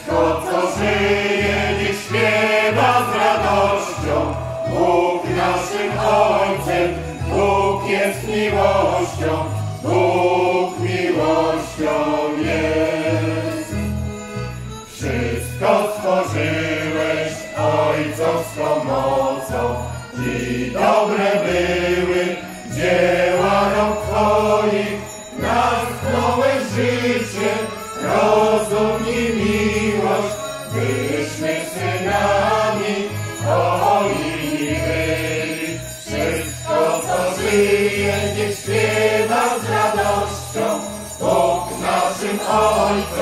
Wszystko, co żyje, niech śpiewa z radością. Bóg naszym Ojcem, Bóg jest miłością, Bóg miłością jest. Wszystko stworzyłeś ojcowską mocą i dobre były dzieła rąk Twoich. Natchnąłeś życie, rozum i miłość, byśmy synami Twoimi byli. Wszystko, co żyje, niech śpiewa z radością, Bóg naszym Ojcem,